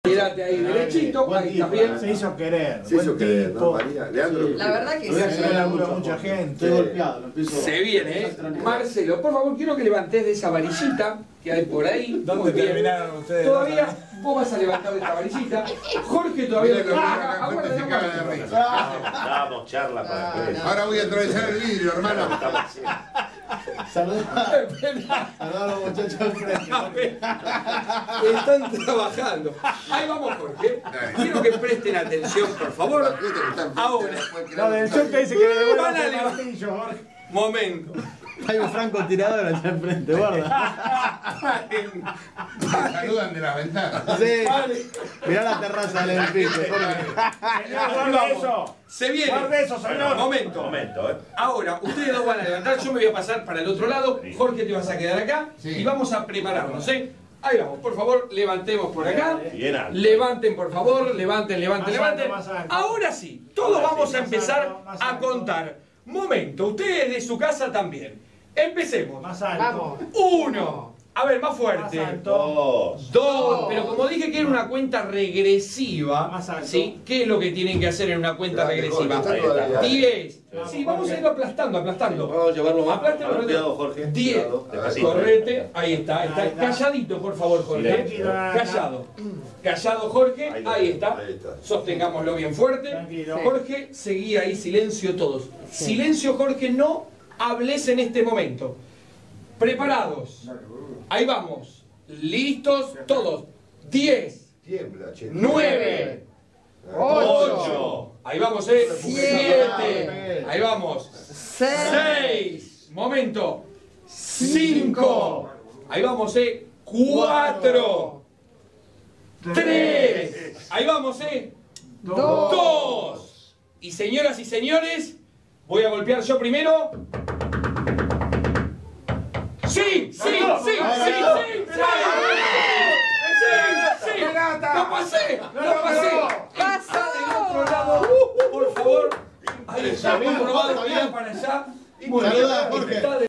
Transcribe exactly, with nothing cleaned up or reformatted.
Quédate ahí derechito, ahí está bien. Se hizo querer. Se hizo querer, ¿no, María? Leandro. La verdad que Voy a sí. hacer laburo a mucha gente. Estoy golpeado, lo empiezo. Se viene, ¿eh? Marcelo, por favor, quiero que levantes de esa varillita que hay por ahí. ¿Dónde Muy bien. terminaron ustedes? Todavía vos vas a levantar de esta varillita. Jorge todavía Mira lo que baja. la gente Aguarda, se caga de aguarda. risa. Damos charla para No, después. no. Ahora voy a atravesar el vidrio, hermano. Estamos haciendo. Saludá a los muchachos del frente. Están trabajando. Ahí vamos, Jorge. Quiero que presten atención, por favor. Ahora. No, del show te dice que le devuelvas Van a el levantar. martillo, Jorge. Momento. Hay un francotirador allá enfrente, guarda. Saludan de las ventanas. Sí. Vale. Mirá la terraza del edificio, Jorge. Señor, guarde eso. Se viene. Guarde eso, señor. Momento. Momento, eh. Ahora, ustedes dos van a levantar, yo me voy a pasar para el otro lado, Jorge te vas a quedar acá Sí. y vamos a prepararnos, ¿eh? Ahí vamos, por favor, levantemos por acá. Bien alto. Levanten, por favor, levanten, levanten, Más alto, levanten. más alto. Ahora sí, todos Ahora sí, vamos a más empezar alto, más a alto. contar. Momento, ustedes de su casa también. Empecemos. Más alto. Uno. A ver, más Más fuerte. alto. Dos. Dos, pero como dije que era una cuenta regresiva, Más alto. ¿sí? ¿Qué es lo que tienen que hacer en una cuenta regresiva? Está todavía. diez. Sí, vamos a irlo aplastando, aplastando. Vamos a llevarlo más. Aplástalo, A ver, aplástalo. cuidado, Jorge. diez. Cuidado, despacito. Correte, ahí está, ahí está. Ahí está. Calladito, por favor, Jorge. Tranquilo. Callado. Callado, Jorge. Ahí lo Ahí tengo, está. ahí está. Sostengámoslo bien fuerte. Tranquilo. Jorge, seguí ahí, silencio todos. Silencio, Jorge, no hables en este momento. Preparados. Ahí vamos. Listos todos. diez. Tiembla, che. nueve. ocho. Ahí vamos, eh. siete. Ahí vamos. seis. Momento. cinco. Ahí vamos, eh. cuatro. tres. Ahí vamos, eh. dos. Y señoras y señores, voy a golpear yo primero. ¡Sí! ¡Sí! ¡Sí! ¡Sí! ¡Sí! ¡Sí! ¡Sí! ¡Sí! ¡Lo pasé! ¡Lo pasé! Está del otro lado, por favor. Ahí está, comprobado, bien para allá. Saluda, Jorge. Está de-